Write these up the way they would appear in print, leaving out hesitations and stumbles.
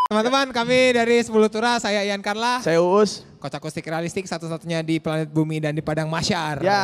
Teman-teman, kami dari 10 Tura, saya Ian Karla. Saya Uus. Coach akustik realistik satu-satunya di planet bumi dan di Padang Mahsyar. Ya.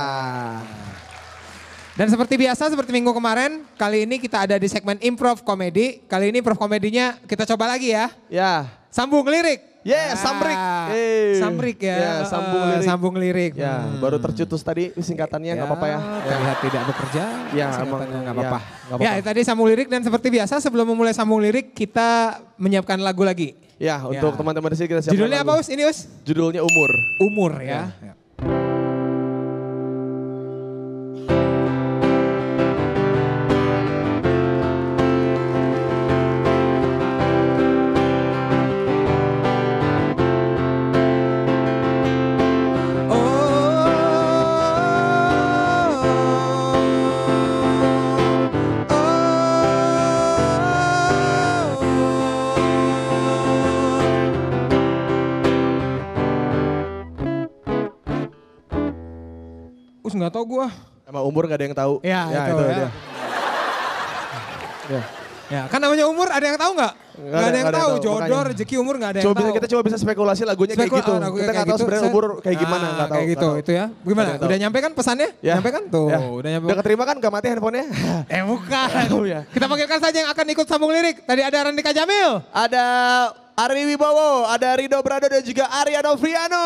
Dan seperti biasa, seperti minggu kemarin, kali ini kita ada di segmen improv komedi. Kali ini improv komedinya kita coba lagi ya. Ya. Sambung lirik. Sambrik. Sambrik ya. Sambung lirik. Ya, baru tercetus tadi singkatannya nggak apa-apa ya. Terlihat tidak bekerja. Ya, singkatannya nggak emang, apa-apa. Ya, tadi sambung lirik dan seperti biasa sebelum memulai sambung lirik kita menyiapkan lagu lagi. Ya, untuk teman-teman di sini kita siapkan Judulnya lagu. apa Us? Ini Us? Judulnya Umur. Umur ya. Nggak tahu gua. Emang umur nggak ada yang tahu. Ya itu ya. Ya, kan namanya umur ada yang tahu nggak? Nggak ada yang tahu. Jodoh, rezeki, umur nggak ada yang tahu. Kita coba bisa spekulasi lagunya kayak gitu. Kita nggak tahu sebenarnya umur kayak gimana, nggak tahu. Kayak gitu, itu ya. Gimana? Udah nyampe kan pesannya? Ya. Nyampe kan? Tuh, udah nyampe. Udah keterima kan? Nggak mati handphonenya? Bukan. Ya. Kita panggilkan saja yang akan ikut sambung lirik. Tadi ada Randika Jamil. Ada Ari Wibowo, ada Rido Brado dan juga Arya Novriano.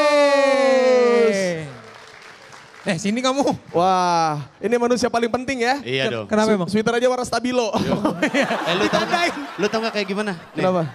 Sini kamu. Wah, ini manusia paling penting ya. Iya dong. Kenapa emang? Sweater aja warna stabilo. Lu tau gak kayak gimana? Nih. Kenapa?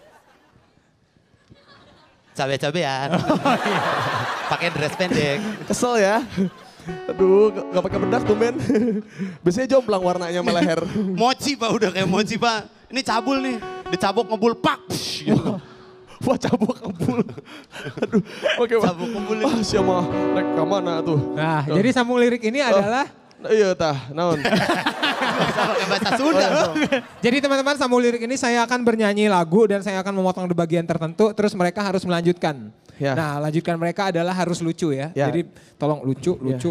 Cabe-cabean. Pakai dress pendek. Kesel ya. Aduh, gak pakai bedak tuh men. Biasanya jomplang warnanya sama leher. Mochi pak, udah kayak mochi pak. Ini cabul nih, dicabuk ngebul pak. Gitu. Wah cabuk kebul. Aduh, oke Pak. Cabuk kebul. Siapa rek ke mana tuh? Nah, jadi sambung lirik ini adalah iya tah, naon. Pakai bahasa Sunda. Jadi teman-teman, sambung lirik ini saya akan bernyanyi lagu dan saya akan memotong di bagian tertentu terus mereka harus melanjutkan. Ya. Nah, lanjutkan mereka adalah harus lucu ya. Jadi tolong lucu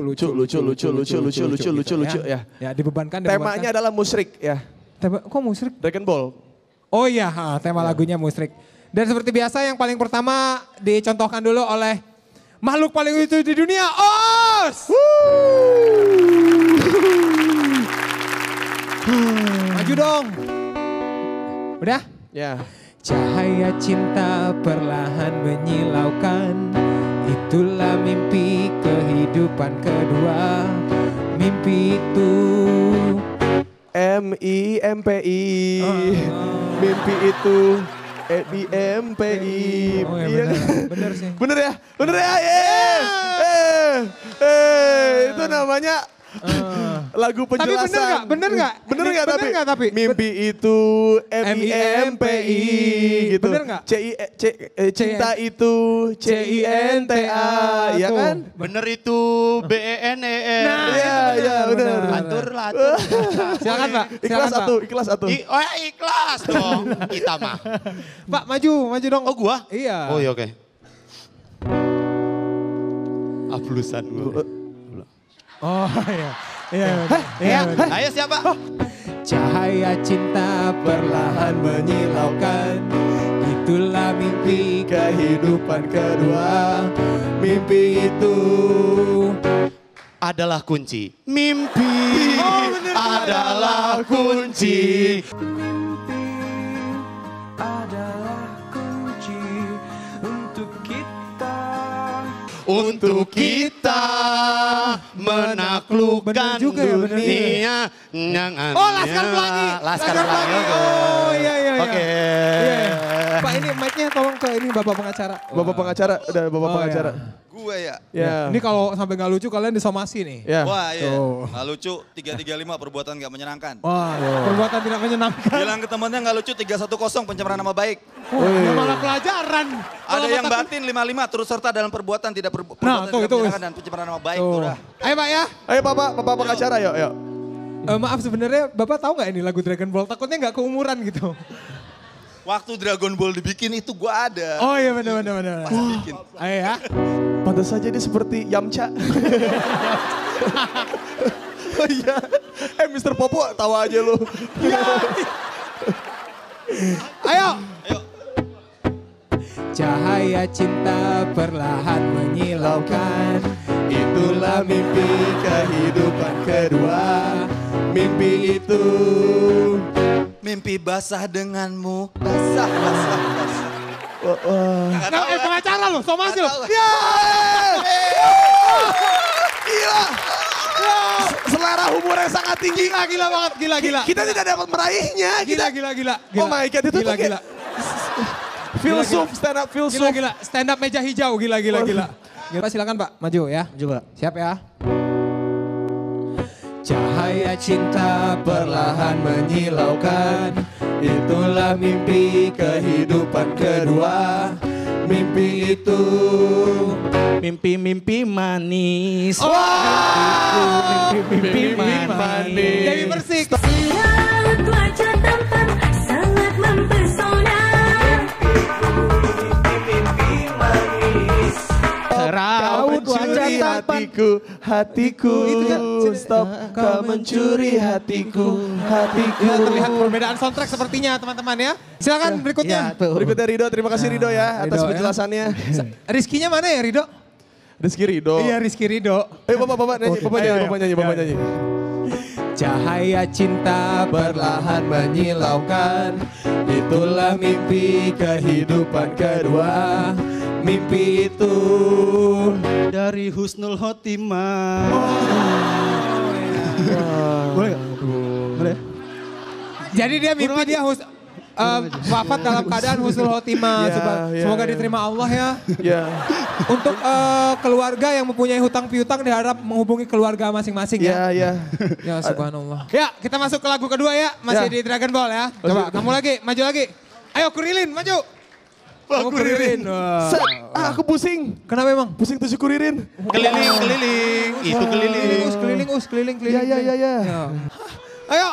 ya. Ya, dibebankan. Temanya adalah musyrik ya. Kok musyrik? Dragon Ball. Oh iya, tema lagunya musyrik. Dan seperti biasa yang paling pertama dicontohkan dulu oleh makhluk paling lucu di dunia, Os! Maju dong. Udah? Ya. Cahaya cinta perlahan menyilaukan, itulah mimpi kehidupan kedua. Mimpi itu MIMPI. Mimpi itu MIMPI. Oh ya bener sih. Bener ya? Bener ya? Itu namanya lagu penjelasan. Tapi bener nggak tapi? Mimpi itu MIMPI gitu. Bener nggak? Cinta itu CINTA, ya kan? Bener itu BENER. Iya bener. Atur. Silakan Pak. Ikhlas satu. Ikhlas dong kita mah. Pak maju dong. Oh gua? Iya. Oh iya oke. Ablusan gua. Oh iya. Ayo siapa? Cahaya cinta perlahan menyilaukan, itulah mimpi kehidupan kedua. Mimpi itu adalah kunci. Mimpi adalah kunci. Mimpi adalah kunci untuk kita menaklukkan dunia. Oh, Laskar Pelangi. Laskar Pelangi. Oh iya. Oke. Pak ini mic-nya tolong ke ini Bapak pengacara. Bapak pengacara, udah Bapak pengacara. Gue ya? Ya. Ini kalau sampai nggak lucu kalian disomasi nih. Ya. Wah iya, nggak lucu 335 perbuatan nggak menyenangkan. Wah, perbuatan tidak menyenangkan. Bilang ke temannya nggak lucu 310 pencemaran nama baik. Ya malah pelajaran. Ada yang batin 55 turut serta dalam perbuatan tidak perbuatan itu. menyenangkan dan pencemaran nama baik. Udah. Ayo Pak ya. Ayo Bapak pengacara yuk. Maaf sebenarnya Bapak tahu nggak ini lagu Dragon Ball? Takutnya nggak keumuran gitu. Waktu Dragon Ball dibikin itu gue ada. Oh iya benar. Pas bikin. Ayo ya. Pantas saja dia seperti Yamcha. Oh iya. Mr. Popo tawa aja lu. Ayo. Cahaya cinta perlahan menyilaukan, Itulah mimpi kehidupan kedua. Mimpi itu Mimpi basah denganmu. Basah. pengacara lo, somasi lo. Ya! Gila! Selera humor yang sangat tinggi. Gila banget, gila. Kita tidak dapat meraihnya. Gila. Oh my God, itu tuh gila. filsuf, stand up filsuf. Gila. Stand up meja hijau, gila. Pak silakan Pak, maju ya. Coba. Siap ya. Cahaya cinta perlahan menyilaukan, itulah mimpi kehidupan kedua. Mimpi itu Mimpi-mimpi manis. Mimpi manis. Dewi Persik. Selalu wajah tampan sangat mempesona. Kau mencuri hatiku, stop kau mencuri hatiku. Ya, terlihat perbedaan soundtrack sepertinya teman-teman ya. Silakan berikutnya. Berikutnya Rido, terima kasih Rido ya atas Rido ya. penjelasannya. Rizkinya mana ya Rido? Rizky Rido. Iya Rizky Rido. Bapak nyanyi. Cahaya cinta perlahan menyilaukan, itulah mimpi kehidupan kedua. Mimpi itu Dari Husnul Khotimah. Boleh. jadi dia mimpi dia wafat dalam keadaan husnul khotimah. Semoga diterima Allah ya. Ya. Untuk keluarga yang mempunyai hutang piutang diharap menghubungi keluarga masing-masing ya. Ya subhanallah. Ya kita masuk ke lagu kedua ya. Masih di Dragon Ball ya. Coba kamu lagi, maju lagi. Ayo Kurilin, maju. Kamu Kuririn. Aku pusing. Kenapa emang? Pusing tujuh kuririn. Keliling. Itu keliling. Keliling. Ya. Ayo.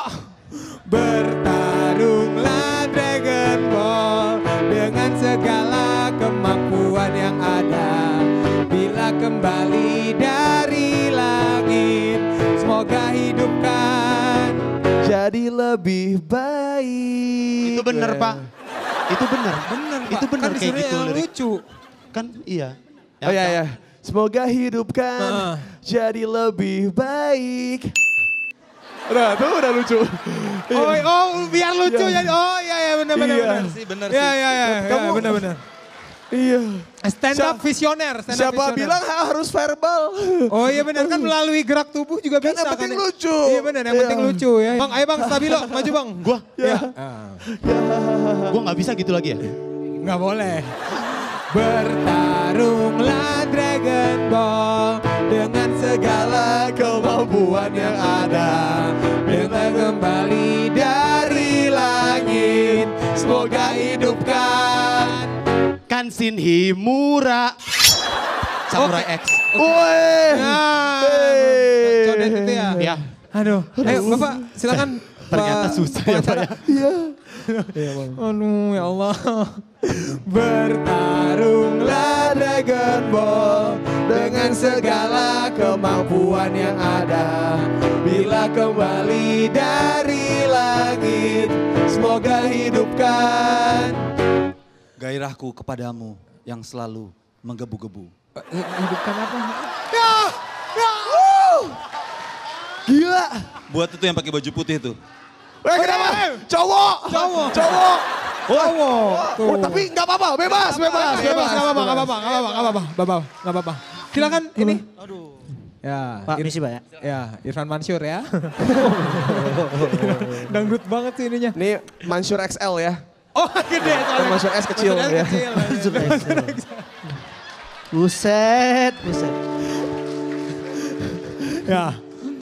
Bertarunglah Dragon Ball dengan segala kemampuan yang ada. Bila kembali dari langit, semoga hidupkan Jadi lebih baik. Itu bener Pak. Itu bener. Pak. Itu bener Kan kayak gitu yang lirik. lucu. Kan iya. Oh ya. Semoga hidupkan jadi lebih baik. Udah lucu. Oh, biar lucu jadi. Oh iya benar. Bener sih. Iya benar. Iya. Stand up visioner. Siapa bilang harus verbal? Oh iya benar kan melalui gerak tubuh juga Kan bisa. yang penting ya. lucu. Iya benar, yang penting lucu ya. Bang, ayo Bang, stabilo, maju Bang. Gua Ya. nggak bisa gitu lagi ya. Nggak boleh. Bertarunglah Dragon Ball dengan segala kemampuan yang ada. Bila kembali dari langit, semoga hidupkan Kansin Himura. Samurai X. Woi. Nah, codet itu ya. Ya. Aduh, ayo Bapak silakan. Ternyata Pak susah ya Pak ya. Aduh ya Allah. Bertarunglah Dragon Ball dengan segala kemampuan yang ada. Bila kembali dari langit, semoga hidupkan Gairahku kepadamu yang selalu menggebu-gebu. hidupkan apa? Gila. Buat itu yang pakai baju putih itu. Kenapa? Cowok. Tuh. Tapi nggak apa-apa, bebas. Nggak apa-apa. Silakan ini. Aduh. Ya, Pak, misi Pak ya. Ya, Irfan Mansur ya. Dangdut banget sih ininya. Ini Mansur XL ya. Oh gede soalnya. Mansur S kecil Mansur S ya. kecil. Buset. Ya.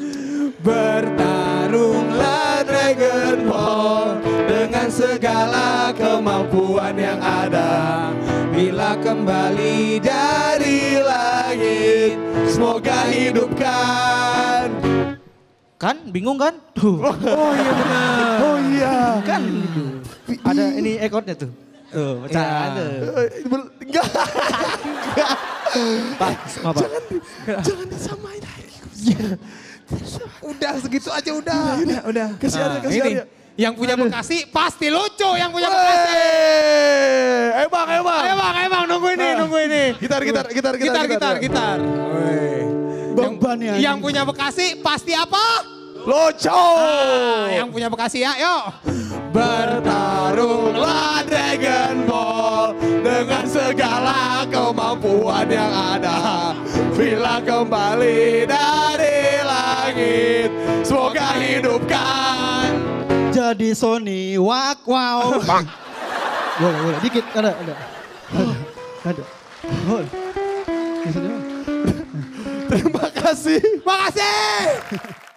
Bertarunglah Dragon Ball dengan segala kemampuan yang ada. Bila kembali dari langit, semoga hidupkan. Kan bingung kan? Tuh. Oh iya benar. Oh iya. Kan ada ini ekornya tuh. Tuh, bercanda. Enggak. Pak, maaf Pak. Jangan disamain lagi. Udah segitu aja udah. Kasih Nah, aja. Yang punya Bekasi pasti lucu yang punya Bekasi. Emang nunggu ini. Gitar. Beban ya. Yang punya Bekasi pasti apa? Lucu. Yang punya Bekasi ya, yuk. Bertarunglah Dragon Ball dengan segala kemampuan yang ada. Bila kembali dari langit, semoga hidupkan. Jadi Sony wow. Boleh, dikit, ada. Boleh. Terima kasih. Makasih.